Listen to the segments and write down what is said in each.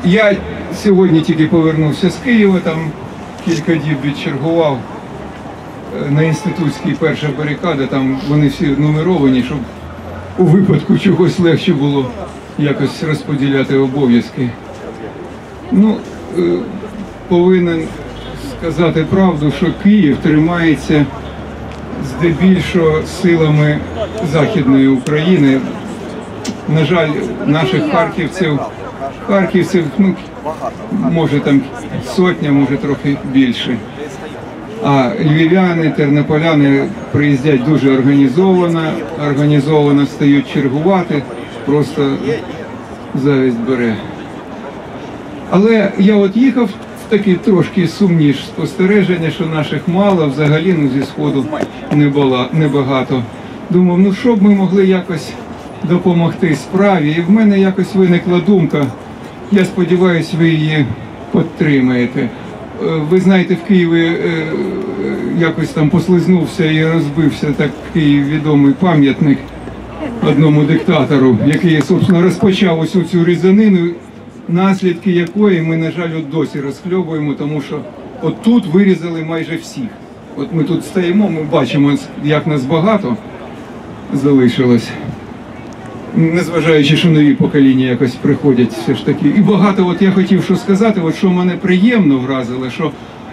Я сьогодні тільки повернувся з Києва, там кілька діб відчергував на Інститутській перша барикада, там вони всі нумеровані, щоб у випадку чогось легше було якось розподіляти обов'язки. Ну, повинен сказати правду, що Київ тримається здебільшого силами Західної України. На жаль, наших харківців, ну, може там сотня, може трохи більше. А львів'яни, тернополяни приїздять дуже організовано стають чергувати, просто завість бере. Але я от їхав в такі трошки сумні спостереження, що наших мало, взагалі, ну, зі Сходу небагато. Думав, ну що б ми могли якось допомогти справі, і в мене якось виникла думка, я сподіваюся, ви її підтримаєте. Ви знаєте, в Києві якось там послизнувся і розбився такий відомий пам'ятник одному диктатору, який, собственно, розпочав ось цю різанину, наслідки якої ми, на жаль, от досі розхльобуємо, тому що от тут вирізали майже всіх. От ми тут стоїмо, ми бачимо, як нас багато залишилось. Незважаючи, що нові покоління якось приходять все ж таки. І багато, от я хотів що сказати, от що мене приємно вразило, що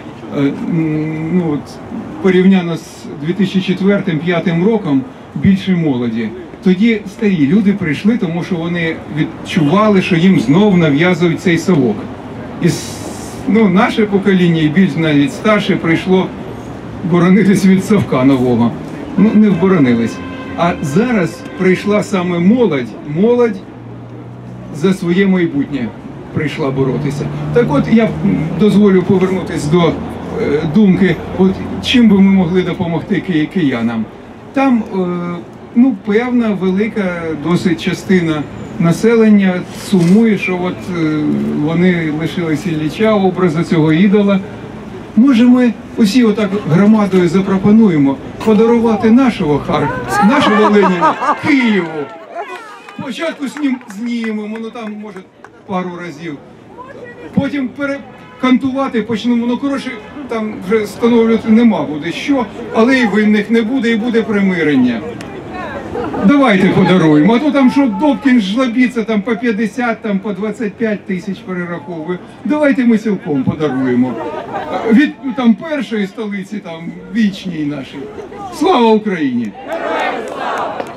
ну, от, порівняно з 2004-2005 роком більше молоді. Тоді старі люди прийшли, тому що вони відчували, що їм знов нав'язують цей совок. І ну, наше покоління, і більш навіть старше, прийшло боронитись від совка нового. Ну, не вборонились. А зараз прийшла саме молодь за своє майбутнє прийшла боротися. Так от я дозволю повернутися до думки, от чим би ми могли допомогти киянам. Там, ну, певна велика досить частина населення сумує, що от вони лишились Ілліча, образу цього ідола. Може, ми усі отак громадою запропонуємо подарувати нашого Леніна Києву. Спочатку знімемо, ну там, може, пару разів. Потім перекантувати почнемо, ну, коротше, там вже встановлювати нема буде що, але і винних не буде, і буде примирення. Давайте подаруємо, а то там що Добкін жлобіться там по 50, там по 25 тисяч перераховує. Давайте ми цілком подаруємо. Від там першої столиці, там вічній нашій. Слава Україні! Героям слава!